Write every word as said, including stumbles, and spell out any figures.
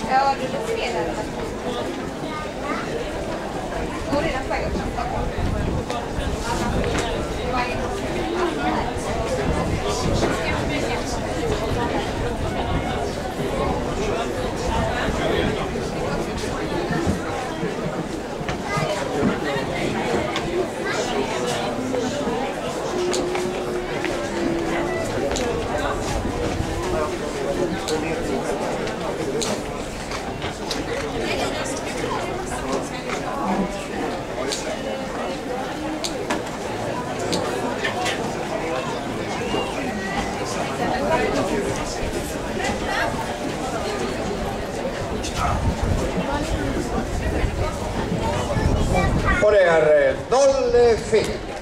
Ja, det är tre där. Och redan på väg upp. Och det är noll fel.